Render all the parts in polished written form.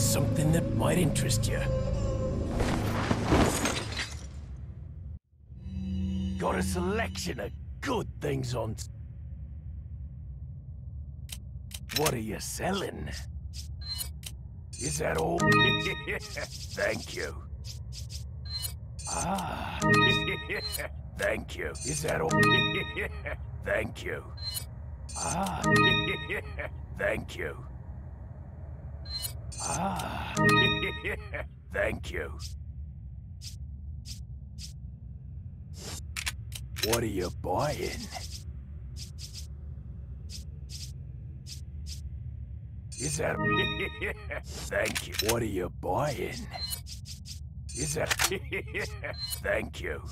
Something that might interest you. Got a selection of good things on... What are you selling? Is that all? Thank you. Ah. Thank you. Is that all? Thank you. Ah. Thank you. Ah. Thank you. What are you buying? Is that... Thank you. What are you buying? Is that... Thank you.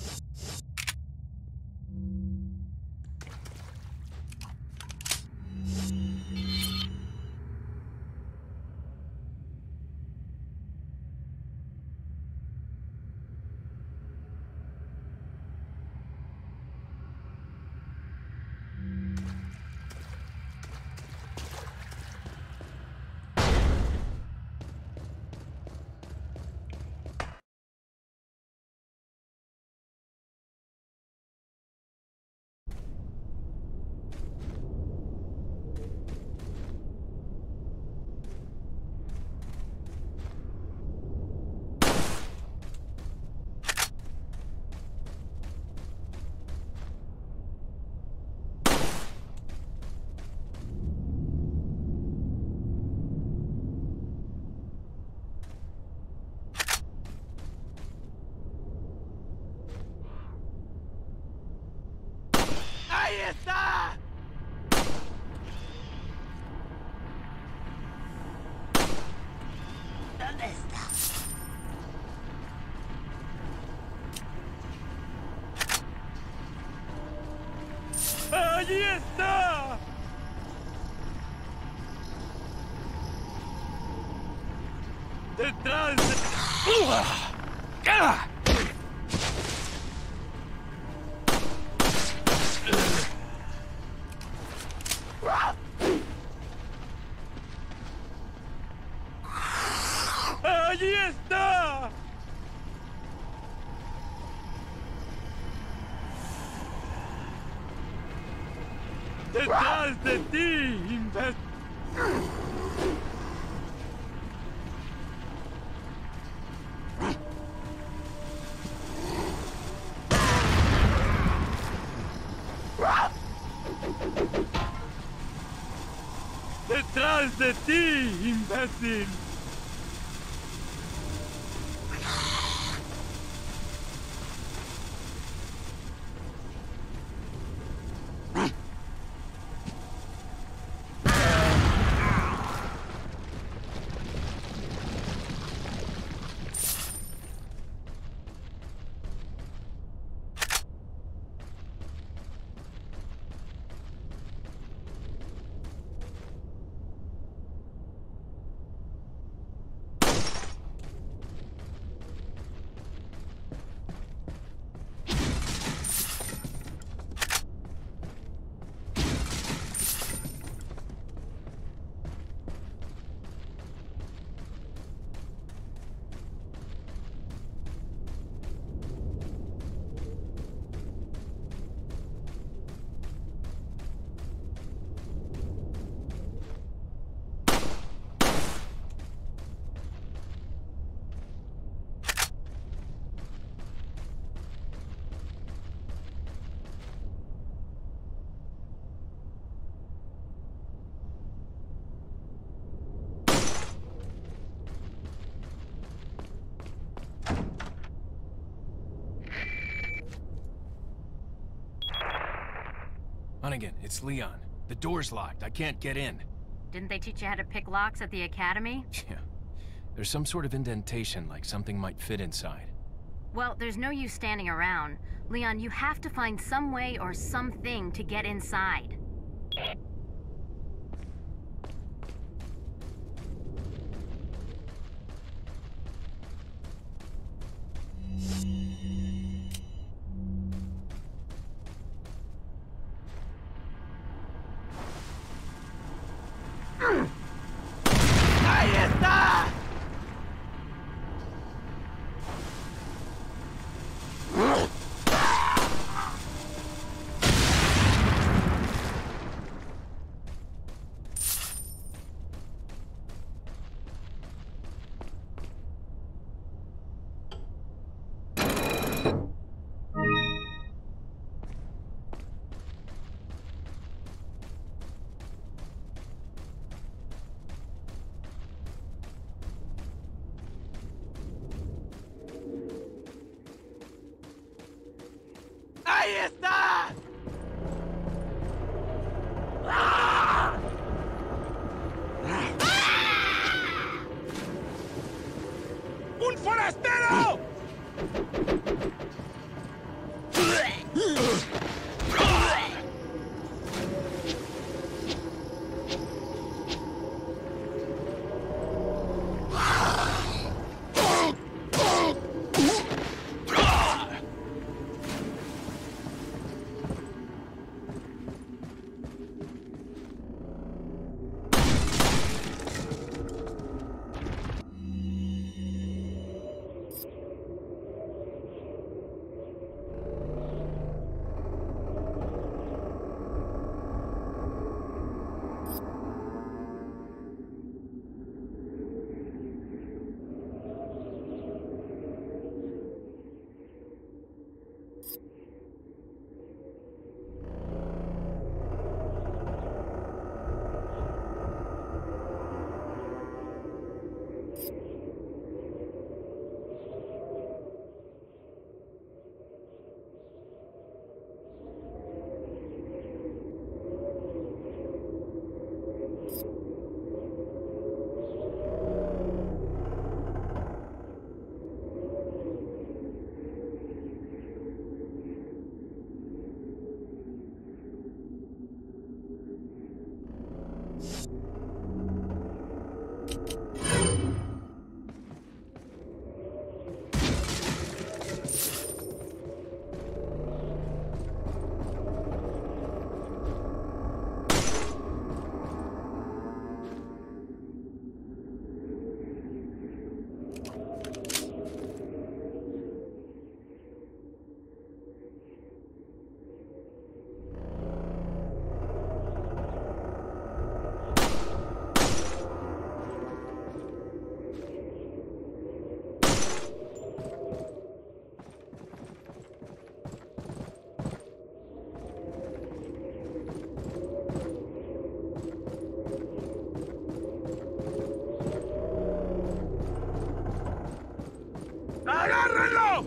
¡Ahí está! ¿Dónde está? ¡Allí está! ¡Detrás de... ¡Ah! ¡Allí está! ¡Detrás de ti, imbécil! ¡Detrás de ti, imbécil! Hunnigan, it's Leon. The door's locked. I can't get in. Didn't they teach you how to pick locks at the academy? Yeah. There's some sort of indentation, like something might fit inside. Well, there's no use standing around. Leon, you have to find some way or something to get inside. ¡Ahí está! ¡Ahí está! ¡Ah! ¡Un forastero! ¡Agárrenlo!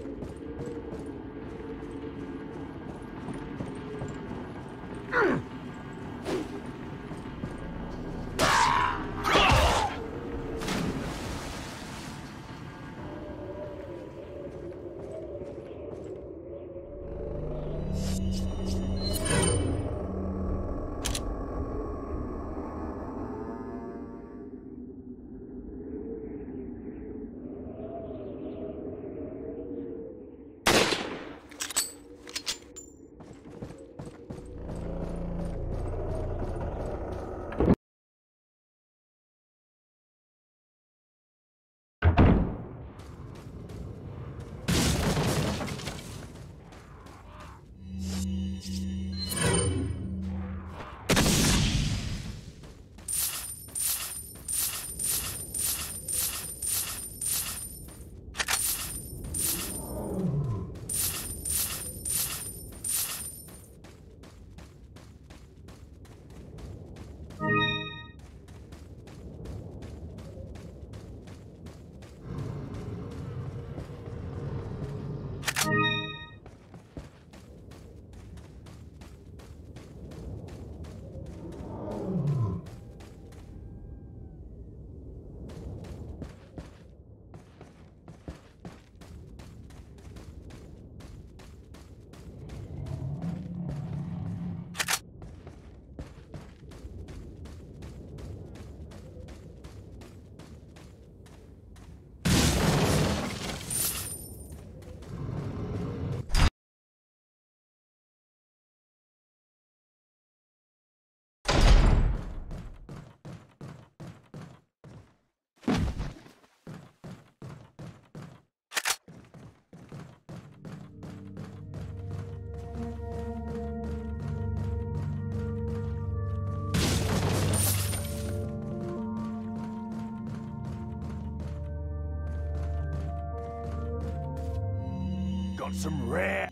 Got some rare...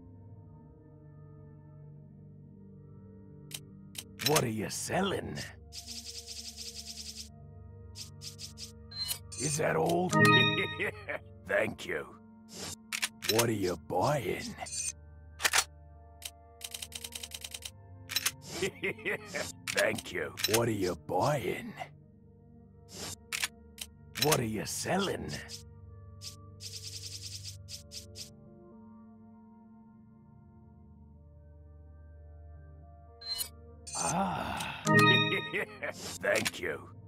What are you selling? Is that all? Thank you. What are you buying? Thank you. What are you buying? What are you selling? Ah. Thank you.